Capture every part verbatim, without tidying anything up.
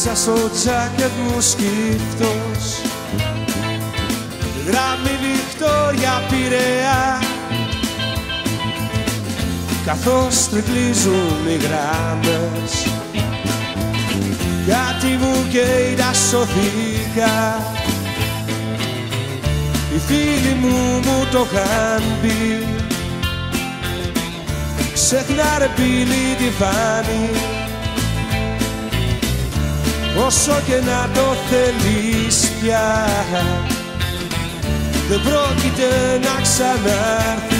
μέσα στο τζάκετ μου σκύφτος, γράμμη Βικτόρια Πειραιά, καθώς τρικλίζουν οι γράμμες, γιατί μου καίει τα σωθήκα. Οι φίλοι μου μου το είχαν πει, ξεχνά ρε πύλη τη φάνη, όσο και να το θέλεις πια δεν πρόκειται να ξανάρθει.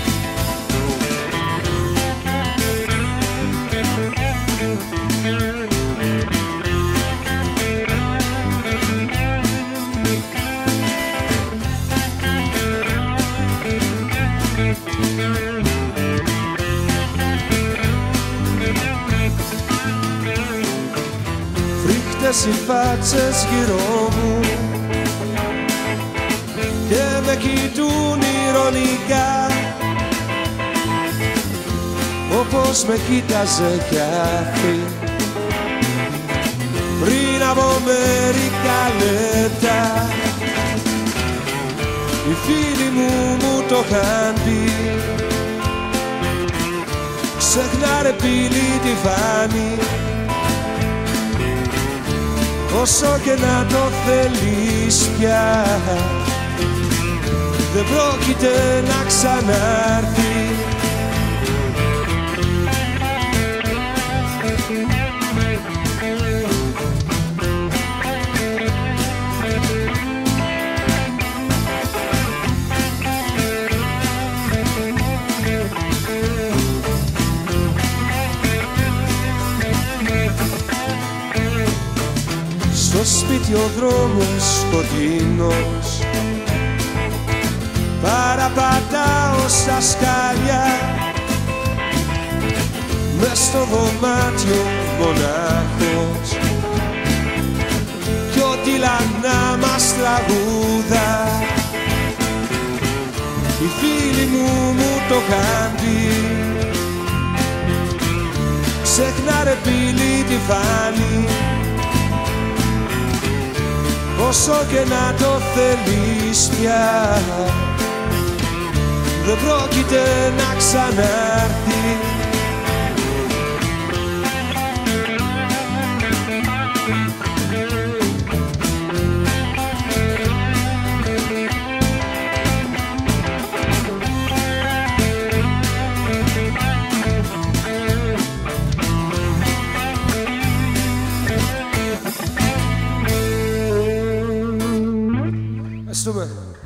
Φρίκτες οι φάτσες γύρω μου και με κοιτούν ειρωνικά, όπως με κοίταζε κι αυτή πριν από μερικά λεπτά. Οι φίλοι μου μου το είχαν πει, ξεχνά ρε πύλη τη φάνη, όσο και να το θέλεις πια δεν πρόκειται να ξανάρθει. Στο σπίτι ο δρόμος σκοτεινός, παραπατάω στα σκάλια, μες στο δωμάτιο μονάχος κι ό,τι λανά μας τραγούδα. Οι φίλοι μου μου το είχαν πει, ξεχνά ρε πύλη τη φάνη, όσο και να το θέλεις πια δεν πρόκειται να ξανάρθει. Ευχαριστούμε.